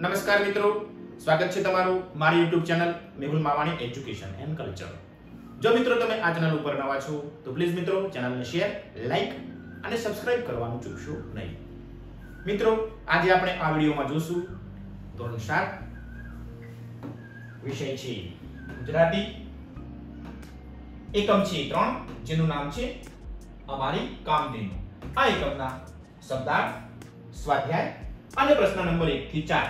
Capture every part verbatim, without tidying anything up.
નમસ્કાર મિત્રો, સ્વાગત છે તમારું મારી YouTube channel Mehul Mavani education and culture. જો મિત્રો તમે આ ચેનલ ઉપર નવા છો તો પ્લીઝ મિત્રો ચેનલને શેર, લાઈક અને સબસ્ક્રાઇબ કરવાનું ચૂકશો નહીં। મિત્રો આજે આપણે આ વિડિયોમાં જોશું ધોરણ સાત વિષય છે ગુજરાતી, એકમ છે ત્રણ જેનું નામ છે અમારી કામધેનુ। આ એકમના શબ્દાર્થ, સ્વાધ્યાય અને પ્રશ્ન નંબર એક થી ચાર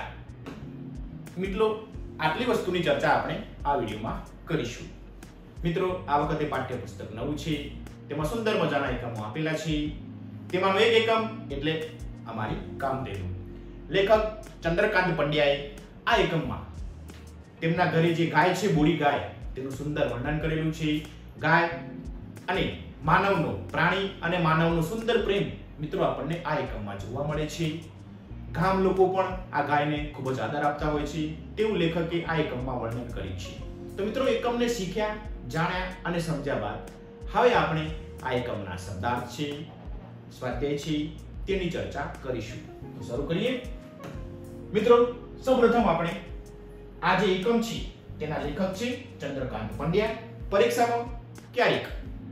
મિત્રો આટલી વસ્તુની ચર્ચા આપણે આ વિડિયોમાં કરીશું। મિત્રો આ વખતે પાઠ્યપુસ્તક નવું છે, તેમાં સુંદર મજાના એકમો આપેલા છે। તેમાંનો એક એકમ એટલે અમારી કામધેનુ। લેખક ચંદ્રકાંત પંડ્યાએ આ એકમમાં તેમના ઘરે જે ગાય છે, બોડી ગાય, તેનું સુંદર વર્ણન કરેલું છે। ગાય અને માનવનો, પ્રાણી અને માનવનો સુંદર પ્રેમ મિત્રો આપણને આ એકમમાં જોવા મળે છે। ગામ લોકો પણ આ ગાયને ખૂબ જ આદર આપતા હોય છે તેવું લેખકે આ એકમમાં વર્ણન કર્યું છે। તો મિત્રો એકમને શીખ્યા, જાણ્યા અને સમજ્યા બાદ હવે આપણે આ એકમના શબ્દાર્થ છે, સ્વાધ્યાય છે તેની ચર્ચા કરીશું। તો શરૂ કરીએ મિત્રો। સૌપ્રથમ આપણે આ જે એકમ છે તેના લેખક છે ચંદ્રકાંત પંડ્યા। પરીક્ષામાં ક્યારેક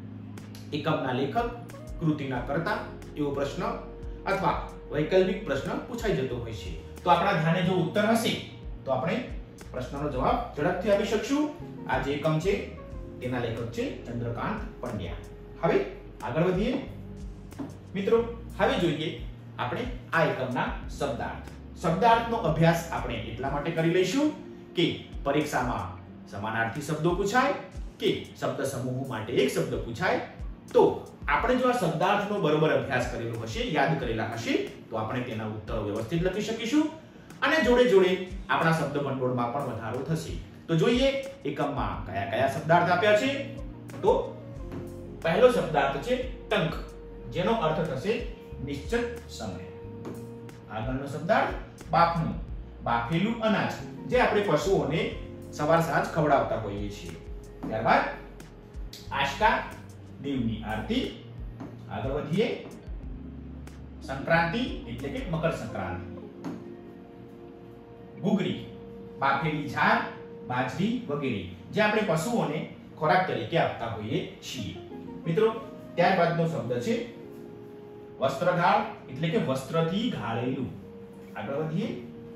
એકમના લેખક, કૃતિના કર્તા એવો પ્રશ્ન અથવા વૈકલ્પિક પ્રશ્ન પૂછાઈ જતો હોય છે। તો આપણા ધ્યાને જો ઉત્તર હશે તો આપણે પ્રશ્નનો જવાબ ઝડપથી આપી શકશું। આ જે એકમ છે તેના લેખક છે ચંદ્રકાંત પંડ્યા। હવે આગળ વધીએ મિત્રો। હવે જોઈએ આપણે આ એકમના શબ્દાર્થ। શબ્દાર્થનો અભ્યાસ આપણે એટલા માટે કરી લઈશું કે પરીક્ષામાં સમાનાર્થી શબ્દો પૂછાય કે શબ્દ સમૂહ માટે એક શબ્દ પૂછાય તો આપણે જો આ શબ્દાર્થનો બરોબર અભ્યાસ કરેલો હશે, યાદ કરેલા હશે તો આપણે તેના ઉત્તરો વ્યવસ્થિત લખી શકીશું અને જોડે જોડે આપણા શબ્દ ભંડોળમાં પણ વધારો થશે। તો જોઈએ એકમમાં કયા કયા શબ્દાર્થ આપ્યા છે। તો પહેલો શબ્દાર્થ છે ટંક, જેનો અર્થ થશે નિશ્ચિત સમય। આગળનો શબ્દાર્થ બાફનું, બાફેલું અનાજ, જે આપણે પશુઓને સવાર સાંજ ખવડાવતા હોઈએ છીએ। ત્યારબાદ આષ્કા, દેવની આરતી। આગળ વધીએ સંક્રાંતિ એટલે કે મકર સંક્રાંતિ। ઘૂઘરી, બાફેલી ઝાર, બાજરી વગેરે, જે આપણે પશુઓને ખોરાક તરીકે આપતા હોઈએ છીએ મિત્રો। ત્યારબાદનો શબ્દ છે વસ્ત્રગાળ એટલે કે વસ્ત્રથી ગાળેલું। આગળ વધીએ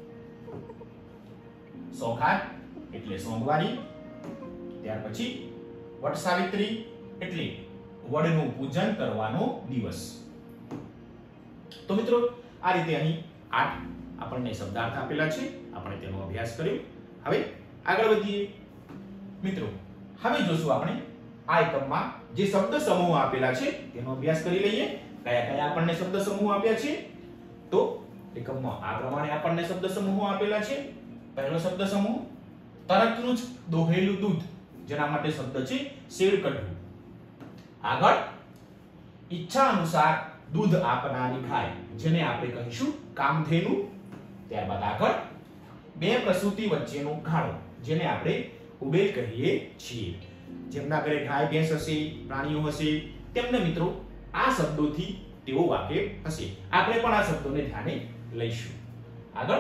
સોગાત એટલે સોમવારી। ત્યાર પછી વટ સાવિત્રી એટલે વડનું પૂજન કરવાનો દિવસ। તો મિત્રો આ રીતે અહીં આઠ આપણને શબ્દાર્થ આપેલા છે, આપણે તેનો અભ્યાસ કર્યો। હવે આગળ વધીએ મિત્રો। હવે જોશું આપણે આ એકમમાં જે શબ્દ સમૂહ આપેલા છે તેનો અભ્યાસ કરી લઈએ। કયા કયા આપણને શબ્દ સમૂહ આપ્યા છે તો એકમમાં આ પ્રમાણે આપણને શબ્દ સમૂહો આપેલા છે। પહેલો શબ્દ સમૂહ તરતનું જ દોહેલું દૂધ, જેના માટે શબ્દ છે શેરકઢું। આગળ ઈચ્છા અનુસાર દૂધ આપનારી ગાય, જેને આપણે કહીશું કામધેનુ। ત્યારબાદ આગળ બે પ્રસૂતિ વચ્ચેનો ગાળો, જેને આપણે ઉબેલ કહીએ છીએ। જેમના ઘરે ગાય, ભેંસ હશે, પ્રાણીઓ હશે તેમને મિત્રો આ શબ્દોથી તેઓ વાકેફ હશે। આપણે પણ આ શબ્દોને ધ્યાને લઈશું। આગળ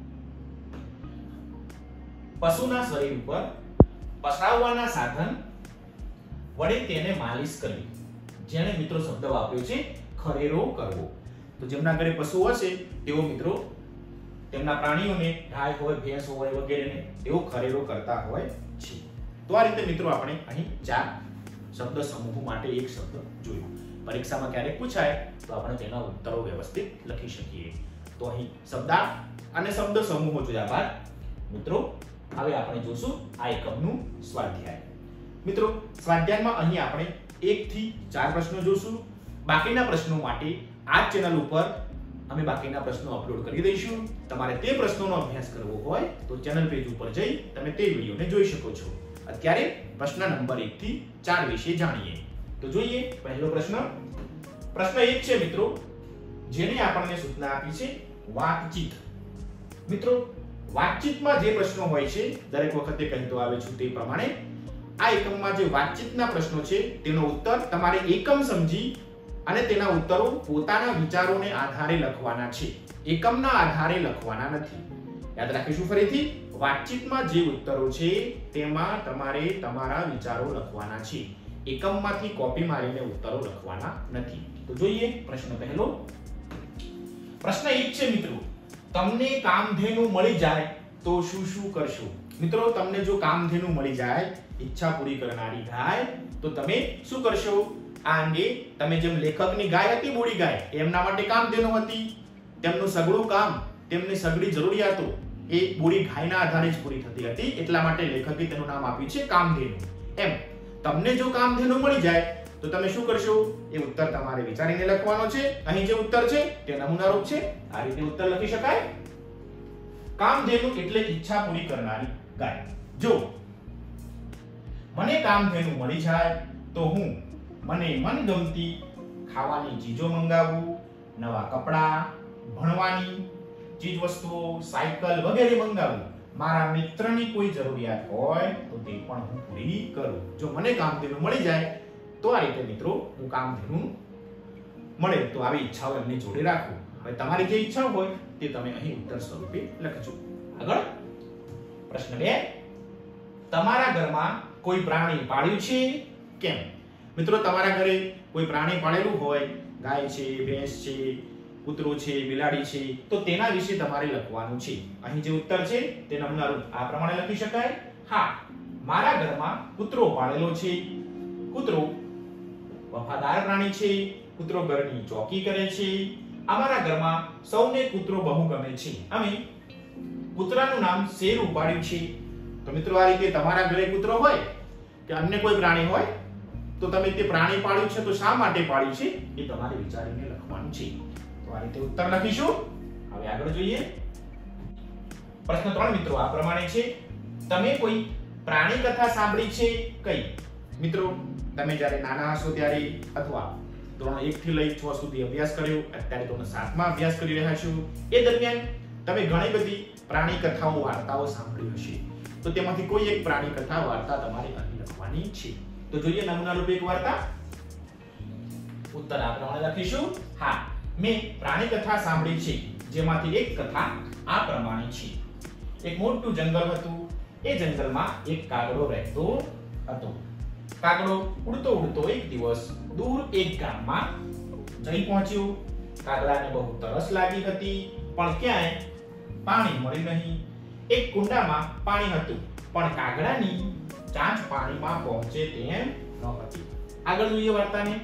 પશુના શરીર ઉપર પસરાવવાના સાધન વડે તેને માલિશ કરવી, જેને મિત્રો શબ્દ વાપર્યો છે ખરેરો કરવો। તો જેમના ઘરે પશુ હશે તેઓ મિત્રો તેમના પ્રાણીઓને, ગાય હોય, ભેંસ હોય વગેરેને તેઓ ખરેરો કરતા હોય છે। તો આ રીતે મિત્રો આપણે અહીં ચાર શબ્દ સમૂહ માટે એક શબ્દ જોયો। પરીક્ષામાં ક્યારેક પૂછાય તો આપણે તેના ઉત્તરો વ્યવસ્થિત લખી શકીએ। તો અહીં શબ્દાર્થ અને શબ્દ સમૂહો જોયા બાદ મિત્રો હવે આપણે જોશું આ એકમનું સ્વાધ્યાય। મિત્રો સ્વાધ્યાયમાં અહીં આપણે એક થી ચાર પ્રશ્નો જોશું। બાકીના પ્રશ્નો માટે આ ચેનલ ઉપર અમે બાકીના પ્રશ્નો અપલોડ કરી દઈશું। તમારે તે પ્રશ્નોનો અભ્યાસ કરવો હોય તો ચેનલ પેજ ઉપર જઈ તમે તે વિડિયોને જોઈ શકો છો। અત્યારે પ્રશ્ન નંબર એક થી ચાર વિશે જાણીએ। તો જોઈએ પહેલો પ્રશ્ન। પ્રશ્ન એક છે મિત્રો, જેને આપણને સૂચના આપી છે વાતચીત। મિત્રો વાતચીતમાં જે પ્રશ્નો હોય છે દરેક વખતે કહેતો આવે છું તે પ્રમાણે આ એકમમાં જે વાતચીતના પ્રશ્નો છે તેનો ઉત્તર તમારે એકમ સમજી અને તેના ઉત્તરો પોતાના વિચારોને આધારે લખવાના છે, એકમના આધારે લખવાના નથી। યાદ રાખીશું ફરીથી, વાતચીતમાં જે ઉત્તરો છે તેમાં તમારે તમારા વિચારો લખવાના છે, એકમમાંથી કોપી મારીને ઉત્તરો લખવાના નથી. તો જોઈએ પ્રશ્ન પહેલો. પ્રશ્ન એક છે મિત્રો, તમને કામધેનુ મળી જાય તો શું શું કરશો? મિત્રો, તમને જો કામધેનુ મળી જાય, ઈચ્છા પૂરી કરનારી ગાય, તો તમે શું કરશો? આ અંગે તમે જેમ લેખકની ગાય હતી બોડી ગાય, એમના માટે કામધેનુ હતી, તેમનું સગળું કામ, તેમની સગળી જરૂરિયાતો એ બોડી ગાયના આધારે જ પૂરી થતી હતી, એટલા માટે લેખકે તેનું નામ આપ્યું છે કામધેનુ. એમ તમને જો કામધેનુ મળી જાય તો તમે શું કરશો? એ ઉત્તર તમારે વિચારીને લખવાનો છે. અહીં જે ઉત્તર છે તે નમૂનારૂપ છે, આ રીતે ઉત્તર લખી શકાય. કામધેનુ એટલે ઈચ્છા પૂરી કરનારી ગાય. જો મને કામધેનુ મળી જાય તો હું મને મનગમતી ખાવાની ચીજો મંગાવું, નવા કપડા, ભણવાની ચીજ વસ્તુઓ, સાયકલ વગેરે મંગાવું. મારા મિત્રની કોઈ જરૂરિયાત હોય તો તે પણ હું પૂરી કરું. જો મને કામધેનુ મળી જાય તો આ રીતે મિત્રો હું કામધેનુ મળે તો આવી ઈચ્છાઓ એમની જોડે રાખું. હવે તમારી જે ઈચ્છા હોય તે તમે અહીં ઉત્તર સ્વરૂપે લખજો. આગળ પ્રશ્ન બે, તમારા ઘરમાં કોઈ પ્રાણી પાળ્યું છે કેમ? મિત્રો, તમારા ઘરે કોઈ પ્રાણી પાળેલું હોય, ગાય છે, ભેંસ છે, કૂતરો છે, બિલાડી છે, તો તેના વિશે તમારે લખવાનું છે. અહીં જે ઉત્તર છે તે નમૂનારૂપ આ પ્રમાણે લખી શકાય. હા, મારા ઘરમાં કૂતરો પાળેલો છે. કૂતરો વફાદાર પ્રાણી છે. કૂતરો ઘરની ચોકી કરે છે. અમારા ઘરમાં સૌને કૂતરો બહુ ગમે છે. અમે કૂતરાનું નામ શેરુ પાડ્યું છે. તો મિત્રો, આ રીતે તમારા ઘરે કૂતરો હોય કે અન્ય કોઈ પ્રાણી હોય તો તમે તે પ્રાણી પાળ્યું છે તો શા માટે પાળ્યું છે એ તમારે વિચારીને લખવાનું છે. તો આ રીતે ઉત્તર લખીશું. હવે આગળ જોઈએ. પ્રશ્ન ત્રણ મિત્રો આ પ્રમાણે છે, તમે કોઈ પ્રાણી કથા સાંભળી છે કઈ? મિત્રો, તમે જ્યારે નાના હશો ત્યારે અથવા ધોરણ એક થી લઈ છ સુધી અભ્યાસ કર્યો, અત્યારે ધોરણ સાત માં અભ્યાસ કરી રહ્યા છો, એ દરમિયાન તમે ઘણી બધી પ્રાણી કથાઓ, વાર્તાઓ સાંભળી હશે. તો તેમાંથી કોઈ એક પ્રાણી કથા, વાર્તા તમારે અહીં લખવાની છે. તો જોઈએ નમૂનારૂપ એક વાર્તા. ઉત્તર આ પ્રમાણે લખીશું. હા, મેં પ્રાણી કથા સાંભળી છે, જેમાંથી એક કથા આ પ્રમાણે છે. એક મોટું જંગલ હતું. એ જંગલમાં એક કાગડો રહેતો હતો. કાગડો ઉડતો ઉડતો એક દિવસ દૂર એક ગામમાં જઈ પહોંચ્યો. કાગડાને બહુ તરસ લાગી હતી, પણ ક્યાંય પાણી મળી નહીં. એક કુંડામાં પાણી હતું, પણ કાગડાની ચાંચ પાણીમાં પહોંચે તેમ ન હતી. આગળ જોઈએ વાર્તાને.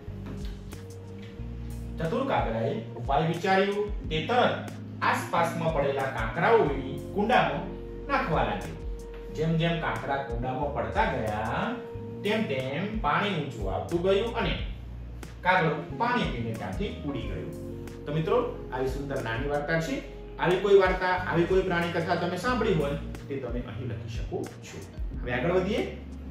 ચતુર કાગડાએ ઉપાય વિચાર્યો. તે તરત આસપાસમાં પડેલા કાંકરાઓની કુંડામાં નાખવા લાગ્યો. જેમ જેમ કાંકરા કુંડામાં પડતા ગયા તેમ તેમ પાણી ઊંચું આવતું ગયું અને કાગડો પાણી પીને ત્યાંથી ઉડી ગયો. તો મિત્રો, આવી સુંદર નાની વાર્તા છે. આવી કોઈ વાર્તા, આવી કોઈ પ્રાણી કથા તમે સાંભળી હોય તે તમે અહીં લખી શકો છો. હવે આગળ વધીએ.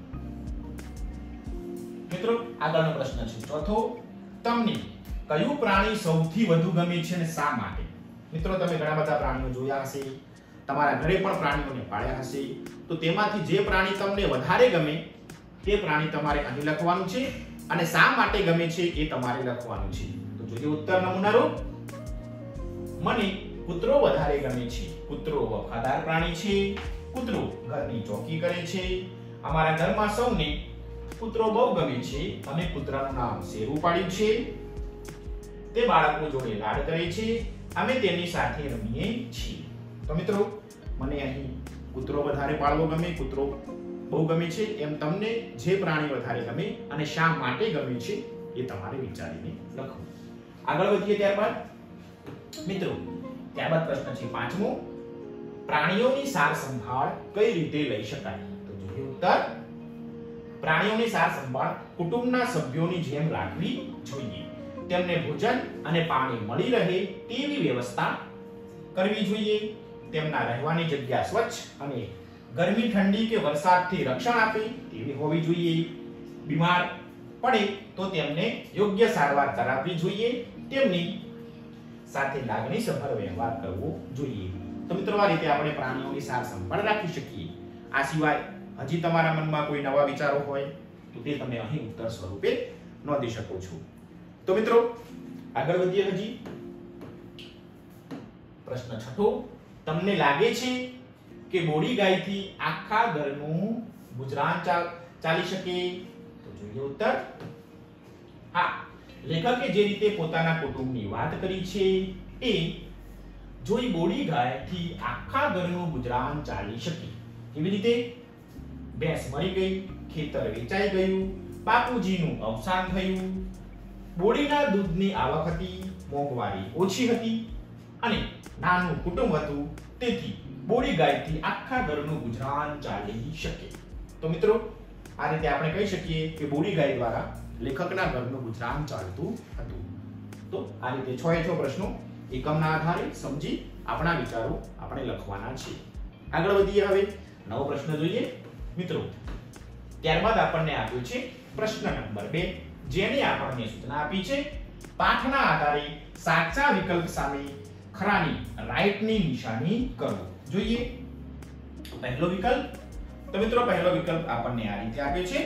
મિત્રો, આગળનો પ્રશ્ન છે ચોથો, તમને કયું પ્રાણી સૌથી વધુ ગમે છે અને શા માટે? મિત્રો, તમે ઘણા બધા પ્રાણીઓ જોયા હશે, તમારા ઘરે પણ પ્રાણીઓને પાળ્યા હશે. તો તેમાંથી જે પ્રાણી તમને વધારે ગમે તે પ્રાણી તમારે અહીં લખવાનું છે અને શા માટે ગમે છે એ તમારે લખવાનું છે. તો જોઈએ ઉત્તર નમૂનારૂપ. મને કૂતરો વધારે ગમે છે. કૂતરો વફાદાર પ્રાણી છે. કૂતરો ઘરની ચોકી કરે છે. અમારા ઘરમાં સૌને કૂતરો બહુ ગમે છે. અમે કૂતરાનું નામ શેરુ પાડ્યું છે. તે બાળકો જોડે લાડ કરે છે. અમે તેની સાથે રમીએ છીએ. તો મિત્રો, મને અહીં કૂતરો વધારે પાળવો ગમે, કૂતરો બહુ ગમે છે, એમ તમને જે પ્રાણી વધારે ગમે અને શા માટે ગમે છે એ તમારે વિચારીને લખો. આગળ વધીએ. ત્યારબાદ મિત્રો, ત્યારબાદ પ્રશ્ન છે પાંચમો, પ્રાણીઓની સાર સંભાળ કઈ રીતે લઈ શકાય? તો જોઈએ ઉત્તર. પ્રાણીઓની સાર સંભાળ કુટુંબના સભ્યોની જેમ રાખવી જોઈએ. તેમને ભોજન અને પાણી મળી રહે તેવી વ્યવસ્થા કરવી જોઈએ. તેમના રહેવાની જગ્યા સ્વચ્છ અને ગરમી, ઠંડી કે વરસાદથી રક્ષણ આપે તેવી હોવી જોઈએ. બીમાર પડે તો તેમને યોગ્ય સારવાર કરાવવી જોઈએ. તેમની સાથે લાગણીસભર વ્યવહાર કરવો જોઈએ. તો મિત્રો, આ રીતે આપણે પ્રાણીઓની સાર સંભાળ રાખી શકીએ. આ સિવાય હજી તમારા મનમાં કોઈ નવા વિચારો હોય તો તે તમે અહીં ઉત્તર સ્વરૂપે નોંધી શકો છો. તો મિત્રો, આગળ વધીએ. હજી પ્રશ્ન છઠ્ઠો, તમને લાગે છે કે બોડી ગાયથી આખા ઘરનું ગુજરાન ચાલી શકે? તો જોઈએ ઉત્તર. હા, લેખકે જે રીતે પોતાના કુટુંબની વાત કરી છે એ જોઈ બોડી ગાયથી આખા ઘરનું ગુજરાન ચાલી શકે. કેવી રીતે? ભેંસ મરી ગઈ, ખેતર વેચાઈ ગયું, બાપુજીનું અવસાન થયું, બોડીના દૂધની આવક હતી, મોંઘવારી ઓછી હતી અને નાનું કુટુંબ હતું, તેથી બોડી ગાયથી આખા ઘરનું ગુજરાન ચાલી શકે. તો મિત્રો, આ રીતે આપણે કહી શકીએ કે બોડી ગાય દ્વારા લેખકના ઘરનું ગુજરાન ચાલતું હતું. તો આ રીતે છ એ છ પ્રશ્નો એકમના આધારે સમજી આપણા વિચારો આપણે લખવાના છે. આગળ વધીએ. હવે નવો પ્રશ્ન જોઈએ મિત્રો. ત્યારબાદ આપણને આપ્યું છે પ્રશ્ન નંબર બે, જેને આપણને સૂચના આપી છે પાઠના આધારે સાચા વિકલ્પ સામે ખરાની રાઈટની નિશાની કરો. જોઈએ પહેલો વિકલ્પ. તો મિત્રો, પહેલો વિકલ્પ આપણને આ રીતે આપ્યો છે,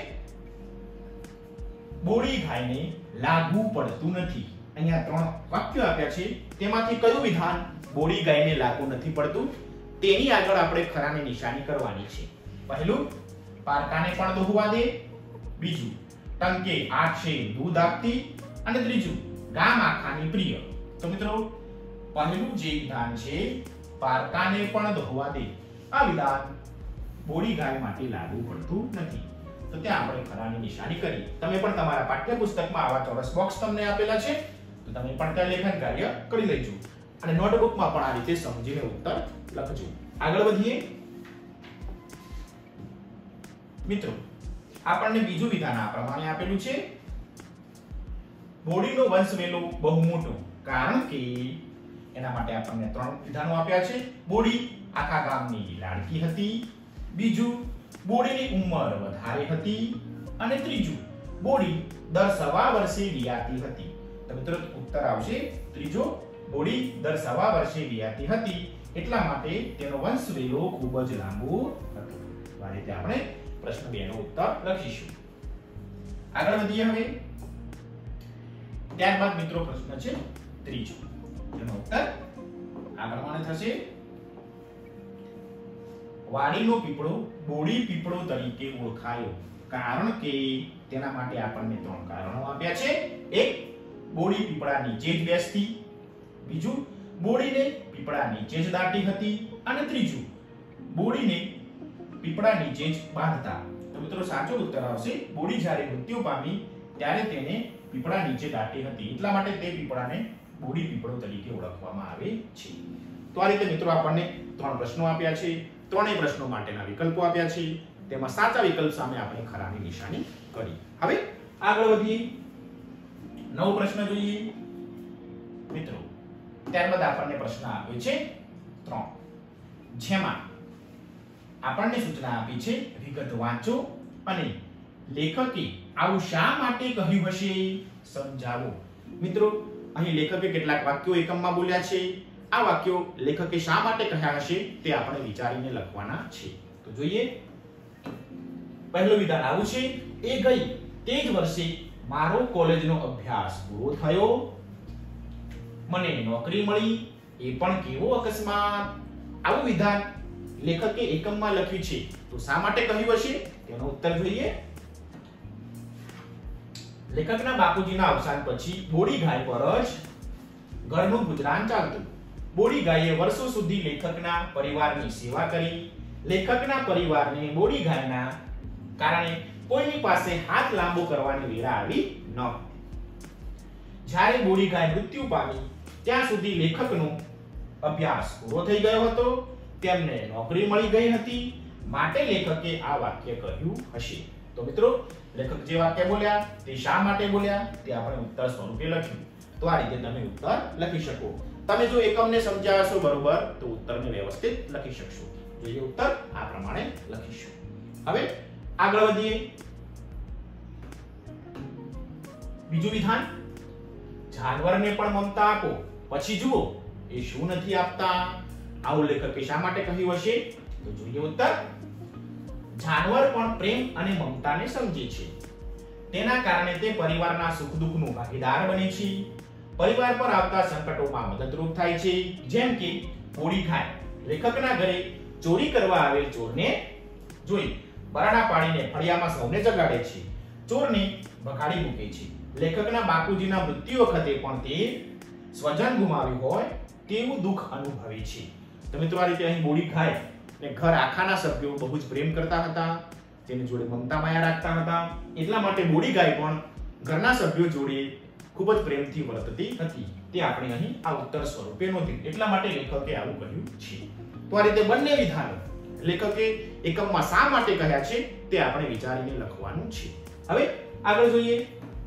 બોડી ગાયને લાગુ પડતું નથી. અહીંયા ત્રણ વાક્યો આપ્યા છે, તેમાંથી કયું વિધાન બોડી ગાયને લાગુ નથી પડતું તેની આગળ આપણે ખરાની નિશાની કરવાની છે. પહેલું, પારકાને પણ દોહવા દે. બીજું, ટંકે આઠે દૂધ આપતી. અને ત્રીજું, ગામ આખાની પ્રિય. તો મિત્રો, પહેલું જે વિધાન છે પારકાને પણ દોહવા દે, આ વિધાન બોડી ગાય માટે લાગુ પડતું નથી. તો ત્યાં આપણે ખરાની નિશાની કરી. તમે પણ તમારા પાઠ્યપુસ્તકમાં આવા ચોરસ બોક્સ તમને આપેલા છે, તો તમે પણ ત્યાં લેખન કાર્ય કરી લેજો અને નોટબુકમાં પણ આ રીતે સમજીને ઉત્તર લખજો. આગળ વધીએ મિત્રો. આપણને બીજું વિધાન આ પ્રમાણે આપેલું છે, બોડીનો વંશ વેલો બહુ મોટો, કારણ કે એના માટે આપણને ત્રણ વિધાનો આપ્યા છે. બોડી આખા ગામની લાડકી હતી. બીજું, બોડીની ઉંમર વધારે હતી. અને ત્રીજું, બોડી દર સવા વર્ષે વિયાતી હતી. તો મિત્રો, ઉત્તર આવશે ત્રીજો, બોડી દર સવા વર્ષે વિયાતી હતી, એટલા માટે તેનો વંશ વેલો ખૂબ જ લાંબો હતો. આ રીતે આપણે પ્રશ્ન બે નો ઉત્તર લખીશું. આગળ વધીએ. હવે ત્યારબાદ મિત્રો પ્રશ્ન છે ત્રીજો, જેનો ઉત્તર આ પ્રમાણે થશે, વાડીનો પીપળો બોડી પીપળો તરીકે ઓળખાયો, કારણ કે તેના માટે આપણને ત્રણ કારણો આપ્યા છે. એક, બોડી પીપળા નીચે જ બેસતી. બીજું, બોડીને પીપળા નીચે જ દાટી હતી. અને ત્રીજું, બોડીને પીપળા નીચે જ બાંધતા. તો મિત્રો, સાચો ઉત્તર આવશે, બોડી જ્યારે મૃત્યુ પામી ત્યારે તેને પીપળા નીચે દાટી હતી, એટલા માટે તે પીપળાને બોડી પીપળો તરીકે ઓળખવામાં આવે છે. તો આ રીતે મિત્રો આપણને ત્રણ પ્રશ્નો આપ્યા છે. ત્રણેય પ્રશ્નો માટેના વિકલ્પો આપ્યા છે. તેમાં સાચા વિકલ્પ સામે આપણે ખરાની નિશાની કરી. હવે આગળ વધીએ. નવો પ્રશ્ન જોઈએ મિત્રો. ત્યારબાદ આપણને પ્રશ્ન આપ્યો છે ત્રણ, જેમાં આપણને સૂચના આપી છે વિગત વાંચો અને લેખકે આવું શા માટે કહ્યું હશે સમજાવો. મિત્રો, અહીં લેખકે કેટલાક વાક્યો એકમમાં બોલ્યા છે. આ વાક્યો લેખકે શા માટે કહ્યા હશે તે આપણે વિચારીને લખવાના છે. તો જોઈએ. પહેલું વિધાન આવું છે, એ ગઈ તે જ વર્ષે મારો કોલેજનો અભ્યાસ પૂરો થયો, મને નોકરી મળી, એ પણ કેવો અકસ્માત. આવું વિધાન લેખકે એકમમાં લખ્યું છે, તો શા માટે કહ્યું હશે તેનો ઉત્તર જોઈએ. લેખકના બાપુજીના અવસાન પછી બોડી ગાય પર જ ઘરનું ગુજરાન ચાલતું. બોડી ગાયે વર્ષો સુધી લેખકના પરિવારની સેવા કરી. લેખકના પરિવારને બોડી ગાયના કારણે કોઈની પાસે હાથ લાંબો કરવાની વેળા આવી ન. જ્યારે બોડી ગાય મૃત્યુ પામી ત્યાં સુધી લેખકનો અભ્યાસ પૂરો થઈ ગયો હતો, તેમને નોકરી મળી ગઈ હતી, માટે લેખકે આ વાક્ય કહ્યું હશે. તો મિત્રો, લેખક જે વાક્ય બોલ્યા તે શા માટે બોલ્યા તે આપણે ઉત્તર સ્વરૂપે લખ્યું. તો આ રીતે તમે ઉત્તર લખી શકો. તમે જો એકમને સમજ્યા હશો બરોબર, તો ઉત્તરને વ્યવસ્થિત લખી શકશો. જોઈએ ઉત્તર આ પ્રમાણે લખીશું. હવે આગળ વધીએ. બીજું વિધાન, જાનવરને પણ મમતા આપો, પછી જુઓ એ શું નથી આપતા. આવું લેખકે શા માટે કહ્યું હશે? તો જોઈએ ઉત્તર. જાનવર પણ પ્રેમ અને મમતાને સમજે છે, તેના કારણે તે પરિવારના સુખ દુઃખનું ભાગીદાર બને છે, પરિવાર પર આવતા સંકટોમાં મદદરૂપ થાય છે. જેમ કે બોડી ગાય લેખકના ઘરે ચોરી કરવા આવેલ ચોરને જોઈ બરાડા પાડીને ફળિયામાં સૌને જગાડે છે. ચોરને ભગાડી મૂકે છે. લેખકના બાપુજીના મૃત્યુ વખતે પણ તે સ્વજન ગુમાવ્યું હોય તેવું દુઃખ અનુભવે છે. તો મિત્રો આ રીતે અહીં બોડી ખાય ને ઘર આખાના સભ્યો બહુ જ પ્રેમ કરતા હતા, તેની જોડે મમતા માયા રાખતા હતા. એટલા માટે બોડી ગાય પણ ઘરના સભ્યો જોડે ખૂબ જ પ્રેમથી વર્તતી હતી. તે આપણે અહીં આ ઉત્તર સ્વરૂપે નોંધ્યું. એટલા માટે લેખકે આવું કહ્યું છે. તો આ રીતે બંને વિધાનો લેખકે એકમમાં શા માટે કહ્યા છે તે આપણે વિચારીને લખવાનું છે. હવે આગળ જોઈએ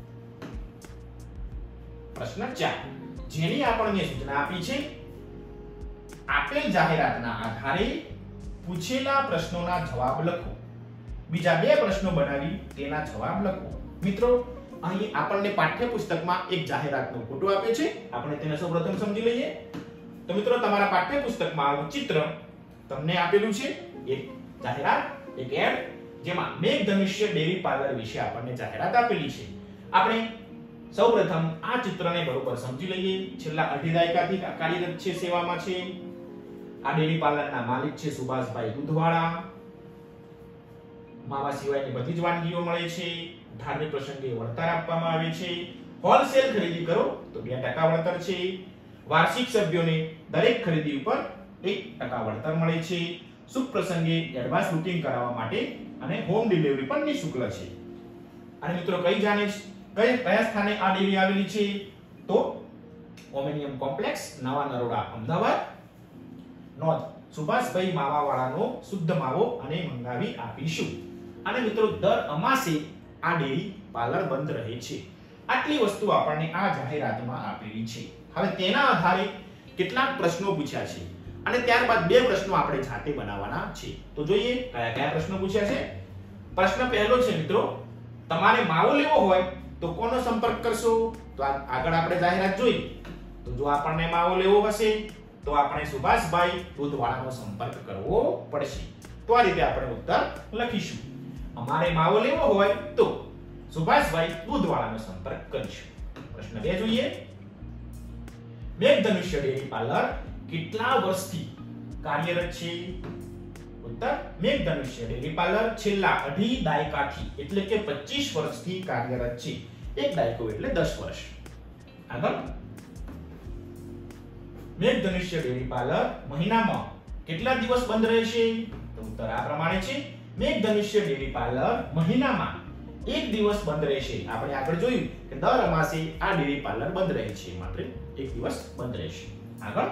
પ્રશ્ન ચાર, જેની આપણને સૂચના આપી છે. આપેલ જાહેરાતના આધારે પૂછેલા પ્રશ્નોના જવાબ લખો. બીજા બે પ્રશ્નો બનાવી તેના જવાબ લખો. મિત્રો અહીં આપણને પાઠ્યપુસ્તકમાં એક જાહેરાતનો ફોટો આપે છે. આપણે તેને સૌપ્રથમ સમજી લઈએ. તો મિત્રો તમારા પાઠ્યપુસ્તકમાં આવું ચિત્ર તમને આપેલું છે. એક જાહેરાત, એક એડ, જેમાં મેઘધનુષ્ય ડેરી પાર્લર વિશે આપણને જાહેરાત આપેલી છે. આપણે સૌપ્રથમ આ ચિત્રને બરોબર સમજી લઈએ. છેલ્લા અઢી દાયકાથી કાર્યરત છે, સેવામાં છે. આ ડેરી પાર્લરના માલિક છે સુભાષભાઈ દૂધવાળા. માવા સિવાયની બધી જ વાનગીઓ મળે છે. ધાર્મિક પ્રસંગે વળતર આપવામાં આવે છે. હોલસેલ ખરીદી કરો તો બે ટકા વળતર છે. વાર્ષિક સભ્યોને દરેક ખરીદી ઉપર એક ટકા વળતર મળે છે. શુભ પ્રસંગે એડવાન્સ બુકિંગ કરાવવા માટે અને હોમ ડિલિવરી પણ નિઃશુલ્ક છે. અને મિત્રો કઈ જાણે કઈ કયા સ્થાને આ ડેરી આવેલી છે? તો ઓમેનિયમ કોમ્પ્લેક્સ, નવા નરોડા, અમદાવાદ. નોંધ: સુભાષભાઈ માવાવાળાનો શુદ્ધ માવો અને મંગાવી આપીશું. અને મિત્રો દર અમાસે આ ડેરી પાર્લર બંધ રહે છે. આટલી વસ્તુ આપણને આ જાહેરાતમાં આપેલી છે. હવે તેના આધારે કેટલાક પ્રશ્નો પૂછ્યા છે અને ત્યારબાદ બે પ્રશ્નો આપણે જાતે બનાવવાના છે. તો જોઈએ કયા કયા પ્રશ્નો પૂછ્યા છે. પ્રશ્ન પહેલો છે મિત્રો, તમારે માવો લેવો હોય તો કોનો સંપર્ક કરશો? તો આગળ આપણે જાહેરાત જોઈ તો જો આપણને માવો લેવો હશે તો આપણે સુભાષભાઈ દૂધવાળાનો સંપર્ક કરવો પડશે. તો આ રીતે આપણે ઉત્તર લખીશું. અમારે માવો લેવો હોય તો સુભાષભાઈ દૂધવાળાનો સંપર્ક કરીશું. પ્રશ્ન બે જોઈએ. મેઘધનુષ્ય ડેરી પાર્લર કેટલા વર્ષથી કાર્યરત છે? ઉત્તર: મેઘધનુષ્ય ડેરી પાર્લર છેલ્લા અઢી દાયકાથી એટલે કે પચીસ વર્ષથી કાર્યરત છે. એક દાયકો એટલે દસ વર્ષ. આગળ, મેઘધનુષ્ય ડેરી પાર્લર મહિનામાં કેટલા દિવસ બંધ રહેશે? તો ઉત્તર આ પ્રમાણે છે. મેઘધનુષ્ય ડેરી પાર્લર મહિનામાં એક દિવસ બંધ રહેશે. આપણે આગળ જોયું કે દર અમાસે આ ડેરી પાર્લર બંધ રહે છે, માત્ર એક દિવસ બંધ રહેશે. આગળ,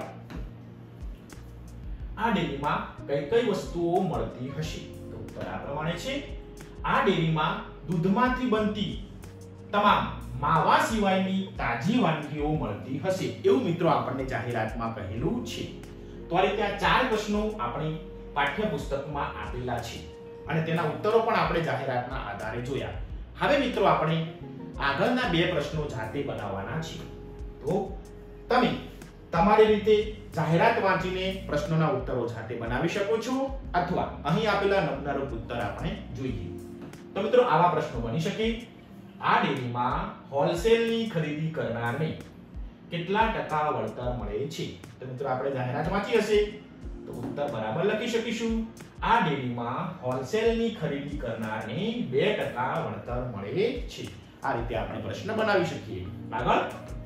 આ ડેરીમાં કઈ કઈ વસ્તુઓ મળતી હશે? તો ઉત્તર આ પ્રમાણે છે. આ ડેરીમાં દૂધમાંથી બનતી તમામ માવા સિવાયની તાજી વાનગીઓ મળતી હશે એવું મિત્રો આપણને જાહેરાતમાં કહેલું છે. તો આ રીતે આ ચાર પ્રશ્નો આપણી પાઠ્યપુસ્તકમાં આપેલા છે અને તેના ઉત્તરો પણ આપણે જાહેરાતના આધારે જોયા. હવે મિત્રો આપણે આગળના બે પ્રશ્નો જાતે બનાવવાના છે. તો તમે તમારી રીતે જાહેરાત વાંચીને પ્રશ્નોના ઉત્તરો જાતે બનાવી શકો છો અથવા અહીં આપેલા નમૂનારૂપ ઉત્તર આપણે જોઈએ. તો મિત્રો આવા પ્રશ્નો બની શકે. આ ડેરીમાં હોલસેલની ખરીદી કરનારને કેટલા ટકા વળતર મળે છે? તો મિત્રો આપણે જાહેરાત વાંચી હશે તો ઉત્તર બરાબર લખી શકીશું. આ ડેરીમાં હોલસેલની ખરીદી કરનારને બે ટકા વળતર મળે છે. આ રીતે આપણે પ્રશ્ન બનાવી શકીએ. આગળ,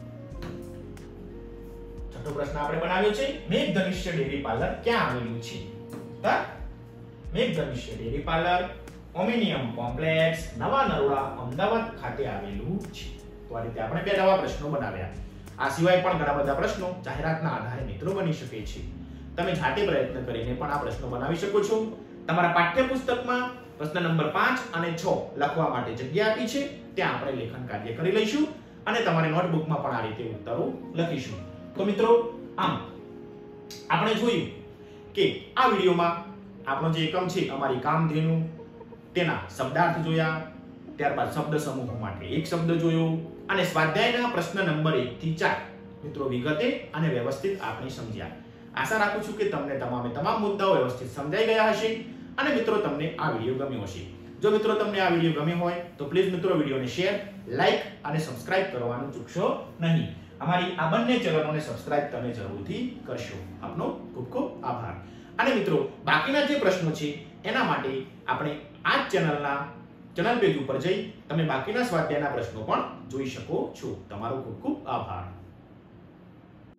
છઠ્ઠો પ્રશ્ન આપણે બનાવ્યો છે. મેઘધનુષ્ય ડેરી પાર્લર ક્યાં આવેલું છે? તો મેઘધનુષ્ય ડેરી પાર્લર ઓમેનિયમ કોમ્પ્લેક્સ, નવા નરોડા, અમદાવાદ ખાતે આવેલું છે. તો આ રીતે આપણે બે નવા પ્રશ્નો બનાવ્યા. આ સિવાય પણ ઘણા બધા પ્રશ્નો જાહેરાતના આધારે મિત્રો બની શકે છે. તમે જાતે પ્રયત્ન કરીને પણ આ પ્રશ્નો બનાવી શકો છો. તમારા પાઠ્યપુસ્તકમાં પ્રશ્ન નંબર પાંચ અને છ લખવા માટે જગ્યા આપી છે, ત્યાં આપણે લેખન કાર્ય કરી લઈશું અને તમારી નોટબુકમાં પણ આ રીતે ઉત્તરો લખીશું. તો મિત્રો આમ આપણે જોયું કે આ વિડિયોમાં આપણો જે એકમ છે અમારી કામધેનુ, તેના શબ્દાર્થ જોયા, ત્યારબાદ શબ્દ સમૂહો માટે એક શબ્દ જોયો અને સ્વાધ્યાયના પ્રશ્ન નંબર એક થી ચાર મિત્રો વિગતે અને વ્યવસ્થિત આપણે સમજ્યા. આશા રાખું છું કે તમને તમામે તમામ મુદ્દાઓ વ્યવસ્થિત સમજાઈ ગયા હશે અને મિત્રો તમને આ વિડિયો ગમ્યો હશે. જો મિત્રો તમને આ વિડિયો ગમ્યો હોય તો પ્લીઝ મિત્રો વિડિયોને શેર, લાઈક અને સબસ્ક્રાઇબ કરવાનું ચૂકશો નહીં. અમારી આ બંને ચેનલોને સબસ્ક્રાઇબ તમે જરૂરથી કરશો. આપનો ખૂબ ખૂબ આભાર. અને મિત્રો બાકીના જે પ્રશ્નો છે એના માટે આપણે આ જ ચેનલના ચેનલ પેજ ઉપર જઈ તમે બાકીના સ્વાધ્યાયના પ્રશ્નો પણ જોઈ શકો છો. તમારો ખૂબ ખૂબ આભાર.